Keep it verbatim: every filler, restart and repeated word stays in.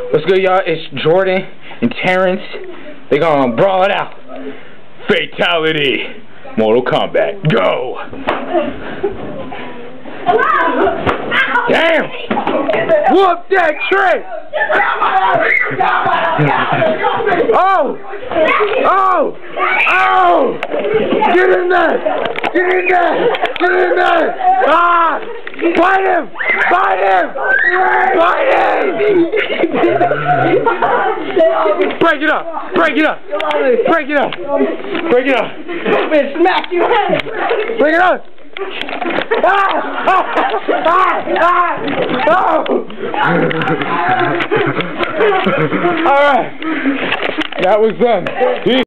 What's good, y'all? It's Jordan and Terrence. They're gonna brawl it out. Fatality. Mortal Kombat. Go! Damn! Whoop that trick! Oh! Oh! Oh! Get in there! Get in there! Get in there! Ah! Fight him! Fight him! Fight him! Break it up! Break it up! Break it up! Break it up! Man, smack you! Break it up! Ah! Ah! Ah! Ah! Oh! All right, that was done.